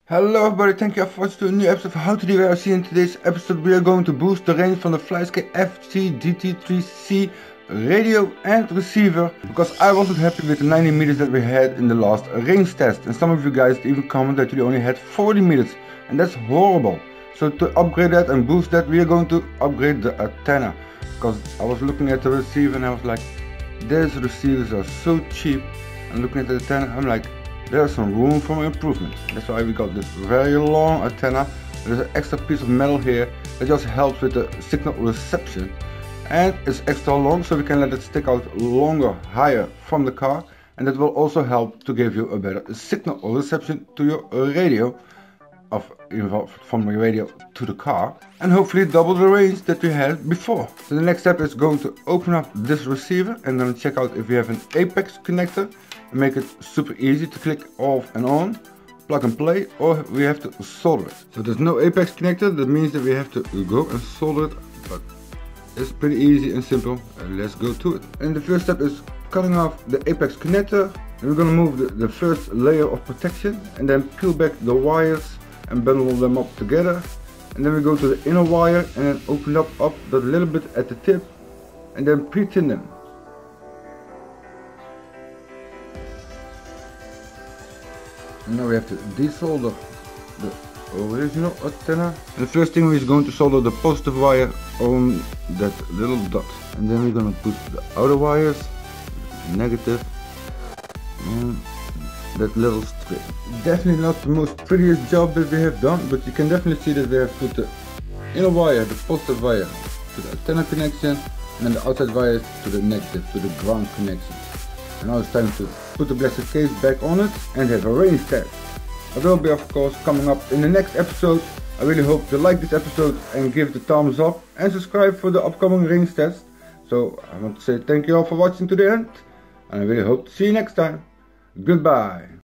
Hello everybody, thank you for watching to a new episode of How to DIY. In today's episode we are going to boost the range from the FlySky FT-DT3C radio and receiver, because I wasn't happy with the 90 meters that we had in the last range test, and some of you guys even comment that you only had 40 meters, and that's horrible. So to upgrade that and boost that, we are going to upgrade the antenna, because I was looking at the receiver and I was like, these receivers are so cheap, and looking at the antenna I'm like, there's some room for improvement. That's why we got this very long antenna. There's an extra piece of metal here that just helps with the signal reception, and it's extra long so we can let it stick out longer, higher from the car, and that will also help to give you a better signal reception to your radio, from your radio to the car, and hopefully double the range that we had before. So the next step is going to open up this receiver and then check out if we have an Apex connector, and make it super easy to click off and on, plug and play, or we have to solder it. So there's no Apex connector, that means that we have to go and solder it, but it's pretty easy and simple, and let's go to it. And the first step is cutting off the Apex connector, and we're gonna move the first layer of protection and then peel back the wires and bundle them up together, and then we go to the inner wire and then open up that little bit at the tip and then pre-tin them. And now we have to desolder the original antenna. And the first thing we're going to solder the positive wire on that little dot, and then we're going to put the outer wires, negative, and that little strip. Definitely not the most prettiest job that we have done, but you can definitely see that we have put the inner wire, the positive wire, to the antenna connection, and then the outside wires to the negative, to the ground connection. And now it's time to put the blaster case back on it and have a range test. It will be of course coming up in the next episode. I really hope you like this episode and give the thumbs up and subscribe for the upcoming range test. So I want to say thank you all for watching to the end, and I really hope to see you next time. Goodbye.